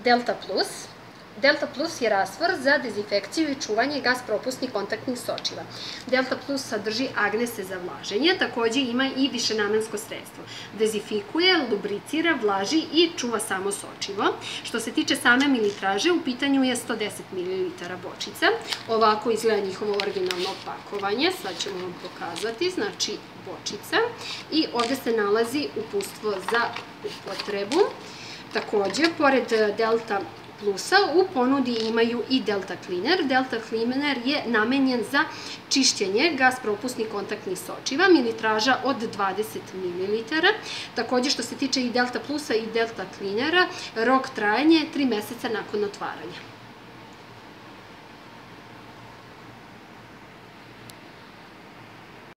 Delta Plus. Delta Plus je rastvor za dezinfekciju i čuvanje gas propusnih kontaktnih sočiva. Delta Plus sadrži agnese za vlaženje, takođe ima i višenamensko sredstvo. Dezinfikuje, lubricira, vlaži i čuva samo sočivo. Što se tiče same militraže, u pitanju je 110 ml bočica. Ovako izgleda njihovo originalno pakovanje, sad ćemo vam pokazati, znači bočica. I ovde se nalazi uputstvo za upotrebu. Takođe, pored Delta Plusa u ponudi imaju i Delta Cleaner. Delta Cleaner je namenjen za čišćenje gas propusnih kontaktnih sočiva, militraža od 20 ml. Takođe, što se tiče i Delta Plusa i Delta Cleanera, rok trajanja je 3 meseca nakon otvaranja.